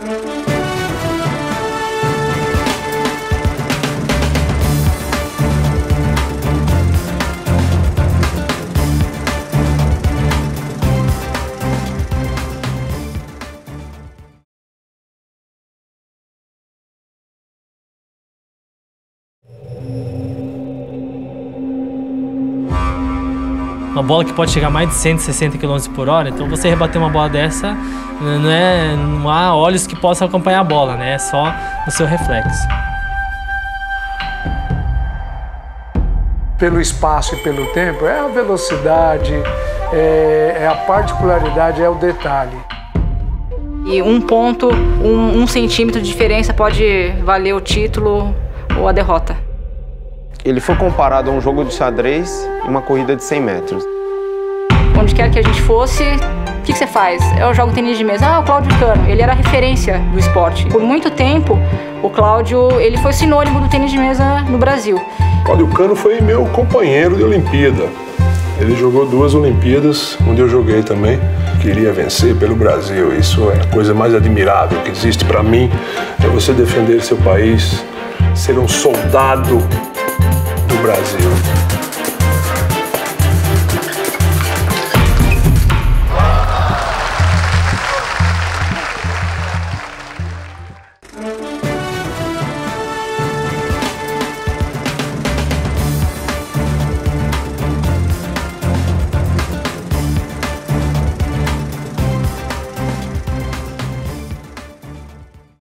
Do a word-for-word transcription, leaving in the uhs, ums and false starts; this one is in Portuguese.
Uma bola que pode chegar a mais de cento e sessenta quilômetros por hora, então você rebater uma bola dessa, não, é, não há olhos que possam acompanhar a bola, né? É só no seu reflexo. Pelo espaço e pelo tempo, é a velocidade, é, é a particularidade, é o detalhe. E um ponto, um, um centímetro de diferença pode valer o título ou a derrota. Ele foi comparado a um jogo de xadrez e uma corrida de cem metros. Onde quer que a gente fosse, o que, que você faz? Eu jogo tênis de mesa. Ah, o Cláudio Cano, ele era a referência do esporte. Por muito tempo, o Cláudio, ele foi sinônimo do tênis de mesa no Brasil. Cláudio Cano foi meu companheiro de Olimpíada. Ele jogou duas Olimpíadas, onde eu joguei também. Queria vencer pelo Brasil. Isso é a coisa mais admirável que existe para mim. É você defender seu país, ser um soldado do Brasil.